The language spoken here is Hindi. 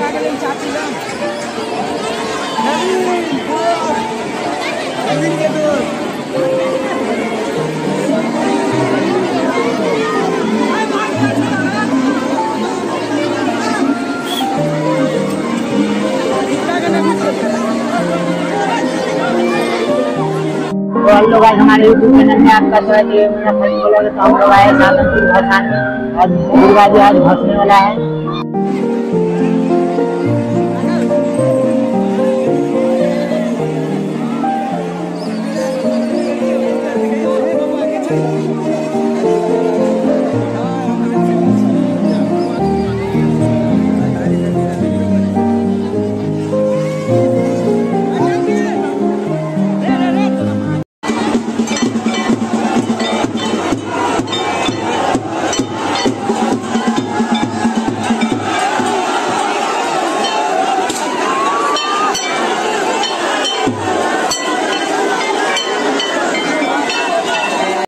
हेलो गाइस, हमारे यूट्यूब चैनल में आपका स्वागत है। मेरा फर्स्ट ब्लॉग तो हम लोग आए साधनपुर भसान में और दुर्गा जी आज भसने वाला है।